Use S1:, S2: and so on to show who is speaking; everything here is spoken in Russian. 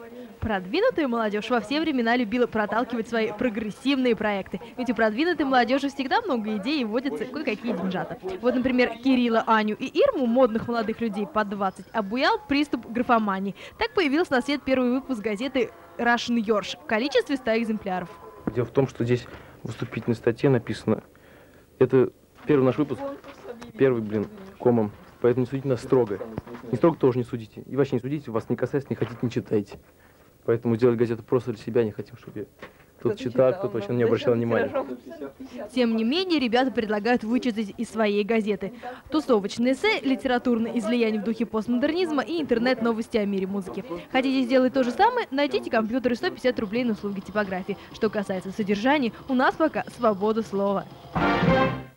S1: Продвинутая молодежь во все времена любила проталкивать свои прогрессивные проекты. Ведь у продвинутой молодежи всегда много идей и водятся кое-какие деньжата. Вот, например, Кирилла, Аню и Ирму, модных молодых людей под 20, обуял приступ графомании. Так появился на свет первый выпуск газеты Russian Yorsh в количестве 100 экземпляров.
S2: Дело в том, что здесь в вступительной статье написано, это первый наш выпуск, первый, комом, поэтому не судите нас строго. Не строго тоже не судите. И вообще не судите, вас не касается, не хотите, не читайте. Поэтому сделать газету просто для себя, не хотим, чтобы кто-то читал, кто-то вообще не обращал внимания.
S1: Тем не менее, ребята предлагают вычитать из своей газеты тусовочные эссе, литературное излияние в духе постмодернизма и интернет-новости о мире музыки. Хотите сделать то же самое? Найдите компьютер и 150 рублей на услуги типографии. Что касается содержания, у нас пока свобода слова.